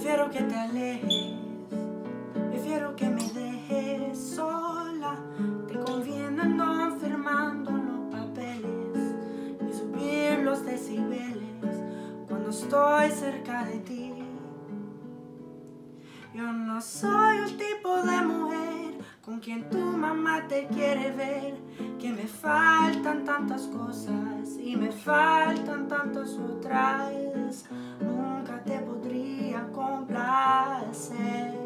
Prefiero que te alejes, prefiero que me dejes sola. Te conviene no firmando los papeles y subir los decibeles cuando estoy cerca de ti. Yo no soy el tipo de mujer con quien tu mamá te quiere ver, que me faltan tantas cosas y me faltan tantas otras. Nunca te podría complacer,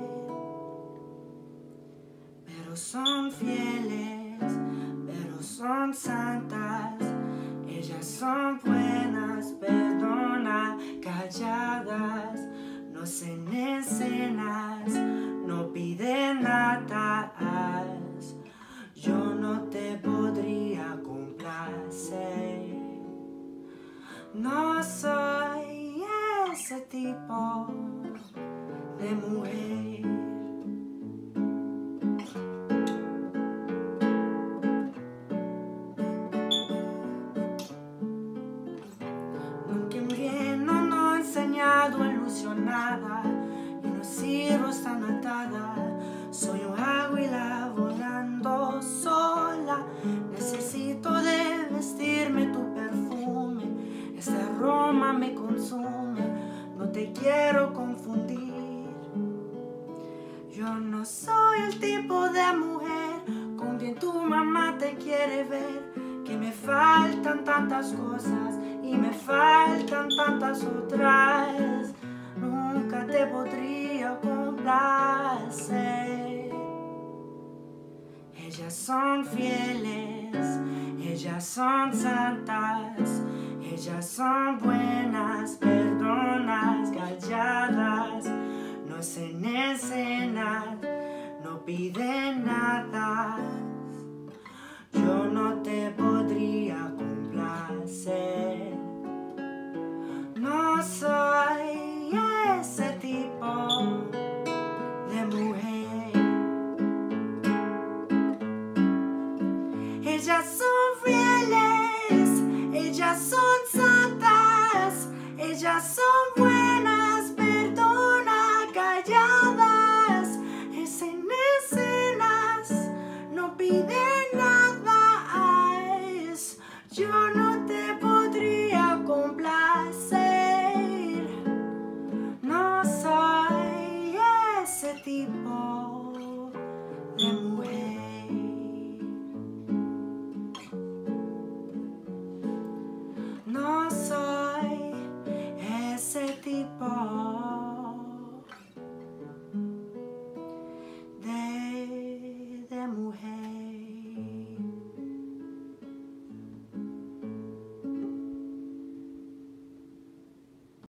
pero son fieles, pero son santas. Ellas son buenas, perdona, calladas, no hacen escenas, no piden nada. Yo no te podría complacer. No soy ese tipo de mujer. Nunca invierno no he enseñado ilusionada y no sirvo tan atada. Soy un águila volando sola. Necesito de vestirme tu perfume. Este aroma me consume. No te quiero confundir. Yo no soy el tipo de mujer con quien tu mamá te quiere ver, que me faltan tantas cosas y me faltan tantas otras. Nunca te podría complacer. Ellas son fieles, ellas son santas, ellas son buenas, perdonas, calladas, no hacen escenas, no piden nada. Yo no te podría complacer. No soy ese tipo de mujer. Ellas son fieles, ellas son santas, ellas son buenas, perdona, calladas, hacen escenas, no piden nada. Yo no te podría complacer. No soy ese tipo